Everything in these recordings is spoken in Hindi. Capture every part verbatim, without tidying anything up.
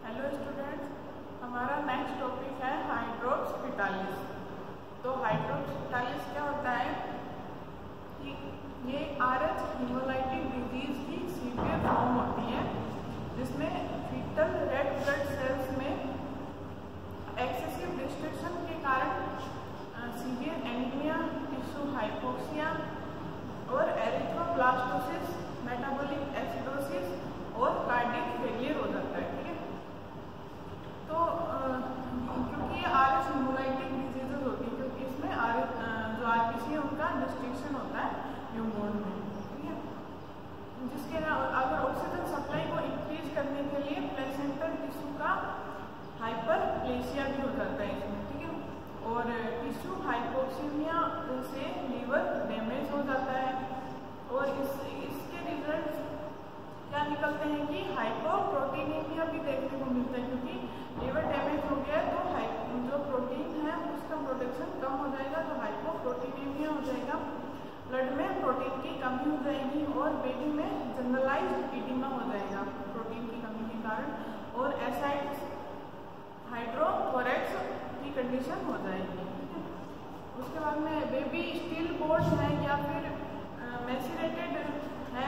हेलो स्टूडेंट्स, हमारा नेक्स्ट टॉपिक है हाइड्रोप्स फिटालिस। तो हाइड्रोप्स फिटालिस क्या होता है कि ये आरएच हीमोलाइटिक डिजीज की सीवियर फॉर्म होती है, जिसमें फीटल रेड ब्लड सेल्स में एक्सेसिव डिस्ट्रक्शन के कारण सीवियर एनीमिया, टिश्यू हाइपोक्सिया और एरिथ्रोब्लास्टोसिस, मेटाबॉलिक एसिडोसिस और कार्डियक फेलियर हो जाता है। ठीक है, तो क्योंकि ये आरएच हीमोलाइटिक डिजीजेज होती है, क्योंकि इसमें आर जो आरबीसी है उनका डिस्ट्रक्शन होता है न्यूमोन में। ठीक है, जिसके अगर ऑक्सीजन सप्लाई को इंक्रीज करने के लिए प्लेसेंटल टिश्यू का हाइपरप्लेसिया भी हो जाता है इसमें। ठीक है, और टिश्यू हाइपोक्सीमिया से लीवर डैमेज हो जाता है और इस इसके रिजल्ट क्या निकलते हैं कि हाइपोप्रोटीनीमिया भी देखने को मिलता है, क्योंकि लीवर डैमेज हो गया है तो जो प्रोटीन है उसका प्रोडक्शन कम हो जाएगा, तो हाइपोप्रोटीनीमिया हो जाएगा, ब्लड में प्रोटीन की कमी हो जाएगी और बेबी में जनरलाइज्ड एडिमा हो जाएगा प्रोटीन की कमी के कारण, और एसाइटिस हाइड्रोथोरैक्स की कंडीशन हो जाएगी। उसके बाद में बेबी स्टिल बोर्न है या फिर मैसिरेटेड है,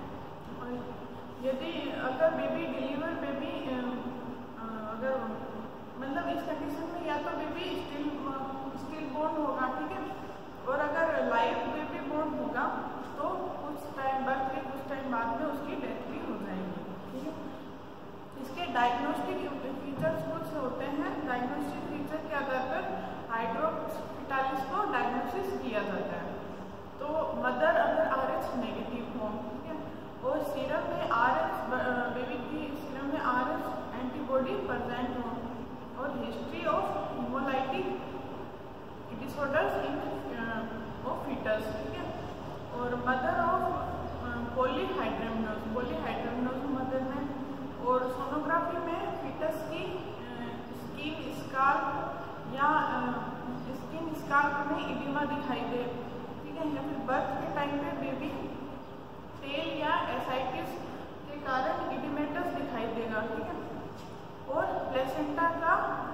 यदि अगर बेबी डिलीवर बेबी अगर मतलब इस कंडीशन में या तो बेबी स्टिल स्टिल बोर्न होगा। ठीक है, और अगर लाइव बेबी बोर्न होगा तो कुछ टाइम बर्थ के कुछ टाइम बाद में उसकी डेथ भी हो जाएगी। ठीक है, इसके डायग्नोस्टिक फीचर्स कुछ होते हैं। डायग्नोस्टिक फीचर के आधार पर हाइड्रोप्स फिटालिस को डायग्नोसिस किया जाता है। तो मदर अगर आरएच नेगेटिव हो, ठीक है, और सीरम में आरएच बेबी की सीरम में आरएच एंटीबॉडी प्रेजेंट हो, और history of haemolytic disorders in of fetus. ठीक है, और mother of polyhydramnios polyhydramnios mother में, और सोनोग्राफी में फीटस की स्किन स्काल्प या स्किन स्काल्प में एडिमा दिखाई दे। ठीक है, या फिर बर्थ के टाइम पे बेबी टेल या एसाइटिस के कारण इडिमेटस दिखाई देगा। ठीक है, और प्लेसेंटा का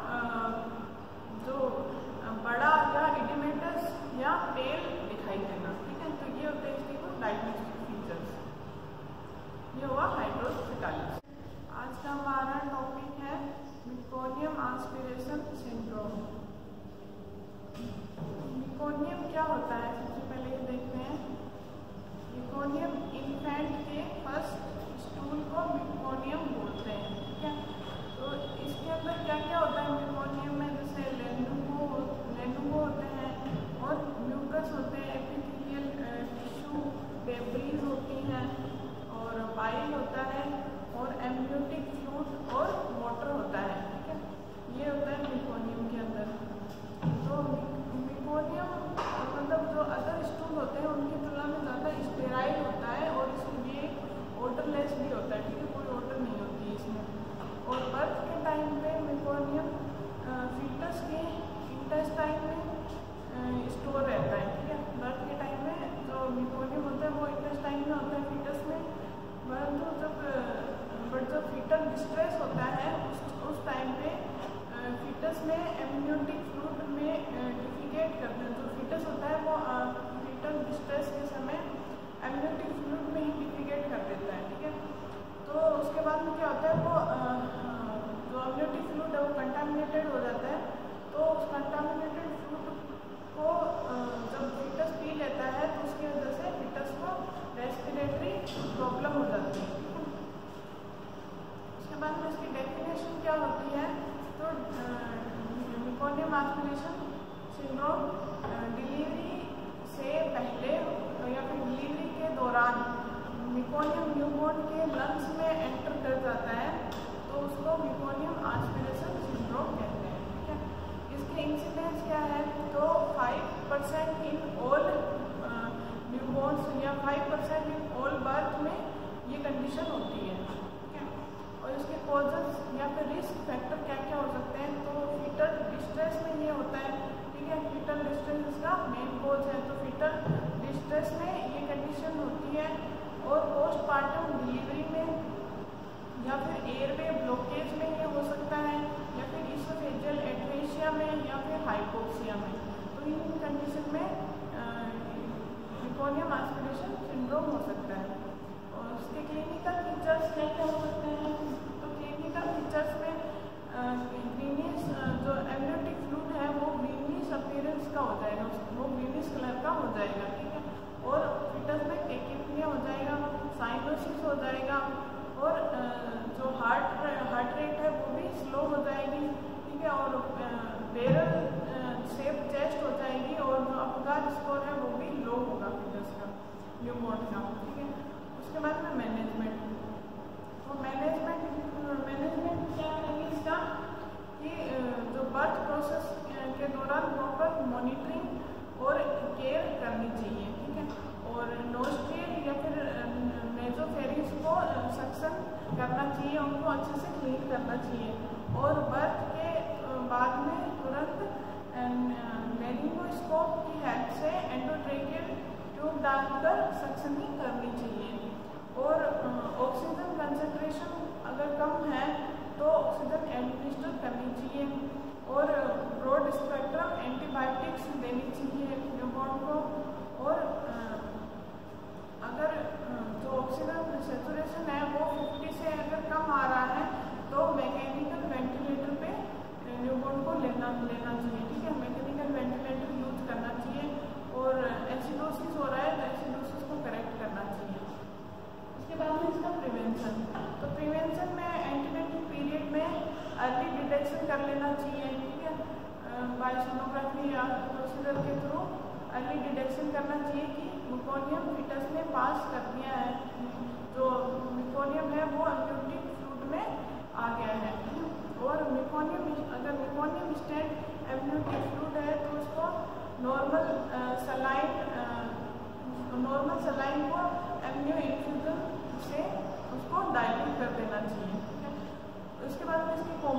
जो बड़ा या इडिमेटस या टेल दिखाई देगा। ठीक है, तो ये होते हैं इसके कुछ डायग्नोस्टिक फीचर्स। ये हुआ हाइड्रोप्स फिटालिस। आज का हमारा टॉपिक है मेकोनियम आस्पिरेशन सिंड्रोम। मेकोनियम क्या होता है, सबसे पहले ये देखते हैं। मेकोनियम इन्फेंट के फर्स्ट स्टूल को मेकोनियम बोलते हैं। ठीक है, तो इसके अंदर क्या क्या होता है मेकोनियम में, जैसे लेनुगो लेनुगो होते हैं और म्यूकस होते हैं, एपिथेलियल टिश्यू डेब्रीज होती हैं, और बाइल होता है, और एम्नियोटिक फ्लूइड और वाटर होता है। ठीक है, ये होता है मेकोनियम के अंदर। तो मेकोनियम मतलब जो अदर स्टूल होते हैं उनकी तुलना में ज़्यादा स्टेराइल होता है, और इसलिए ओडरलेस भी होता है। ठीक है, कोई ओडर नहीं होती है इसमें। और बर्थ के टाइम पे मेकोनियम फीटस के इंटेस्टाइन में स्टोर रहता है। ठीक है, बर्थ के टाइम में जो मेकोनियम होता है वो इंटेस्टाइन में होता है फीटस में, परंतु जब बट जब फीटल डिस्ट्रेस होता है उस उस टाइम पे फीटस में एम्नियोटिक फ्लूइड में डिफिकेट करते हैं। जो फीटस होता है वो फीटल डिस्ट्रेस के समय एम्नियोटिक फ्लूइड में ही डिफिकेट कर देता है। ठीक है, तो उसके बाद में क्या होता है, वो जो एम्नियोटिक फ्लूइड है वो कंटामिनेटेड हो जाता है। तो उस कंटामिनेटेड फ्लूइड को जब फीटस पी लेता है तो उसकी वजह से फीटस को रेस्पिरेटरी प्रॉब्लम हो जाती है। उसके बाद में इसकी डेफिनेशन क्या होती है, तो मेकोनियम आस्पिरेशन सिंड्रोम डिलीवरी से पहले या फिर डिलीवरी के दौरान मेकोनियम न्यूबॉर्न के लंग्स में एंटर कर जाता है, तो उसको मेकोनियम आस्पिरेशन सिंड्रोम कहते हैं। ठीक है, इसके इंसिडेंस क्या है, तो five percent in all newborns या five percent in all birth में ये कंडीशन होती है। ठीक है, और इसके कॉजेस या फिर रिस्क फैक्टर क्या क्या हो सकते हैं, तो फीटल डिस्ट्रेस में ये होता है। ठीक है, फीटल डिस्ट्रेस इसका मेन कॉज है, तो फीटल डिस्ट्रेस में ये कंडीशन होती है, और पोस्टमार्टम डिलीवरी में या फिर एयरवे ब्लॉकेज में ये सिंड्रोम हो सकता है। और उसके क्लिनिकल फीचर्स क्या क्या हो सकते हैं, तो क्लिनिकल फीचर्स में ग्रीनिश जो एमनियोटिक फ्लूइड है वो ग्रीनिश अपीयरेंस का हो जाएगा, वो ग्रीनिश कलर का हो जाएगा, ठीक है। और फीटस में टेकिपनिया हो जाएगा, साइनोसिस हो जाएगा, और जो हार्ट हार्ट रेट है वो भी स्लो हो जाएगी, ठीक है। और बैरल शेप चेस्ट हो जाएगी, और जो अपगार स्कोर है वो भी लो होगा फीटस का, न्यूबॉर्न का, ठीक है। उसके बाद में मैनेजमेंट, तो मैनेजमेंट मैनेजमेंट क्या है इसका कि जो बर्थ प्रोसेस के दौरान प्रॉपर मॉनिटरिंग और केयर करनी चाहिए, ठीक है। और नोस्ट्रियल या फिर नेजोफेरिंग्स को सक्शन करना चाहिए, उनको अच्छे से क्लीन करना चाहिए। और बर्थ के बाद में तुरंत लेरिंगोस्कोप की हेल्प से एंडोट्रेकियल ट्यूब डालकर सक्शनिंग करनी चाहिए। और ऑक्सीजन कंसंट्रेशन अगर कम है तो ऑक्सीजन एडमिनिस्टर करनी चाहिए। और ब्रॉड स्पेक्ट्रम एंटीबायोटिक्स देनी चाहिए न्यूबॉर्न को। और अगर जो ऑक्सीजन सेचुरेशन है वो फिफ्टी से अगर कम आ रहा है तो मैकेनिकल वेंटिलेटर पे न्यूबॉर्न को लेना लेना चाहिए, ठीक है। मैकेनिकल वेंटिलेटर यूज करना चाहिए। और एसिडोसिस हो रहा है तो एसिडोसिस को करेक्ट करना चाहिए। उसके बाद में इसका प्रिवेंशन, तो प्रिवेंशन में एंटीनेटल पीरियड में अर्ली डिटेक्शन कर लेना चाहिए, ठीक है। बायोसोनोग्राफी या प्रोसीजर के थ्रू अर्ली डिटेक्शन करना चाहिए कि मेकोनियम फीटस ने पास कर दिया है, जो मेकोनियम है वो एमनियोटिक फ्लूइड में आ गया है। और मेकोनियम अगर मेकोनियम स्टेंट एमनियोटिक फ्लूइड है तो उसको नॉर्मल सलाइन नॉर्मल सलाइन को एमनियो इन्फ्यूजन से उसको डाइल्यूट कर देना चाहिए, ठीक है। उसके बाद में इसकी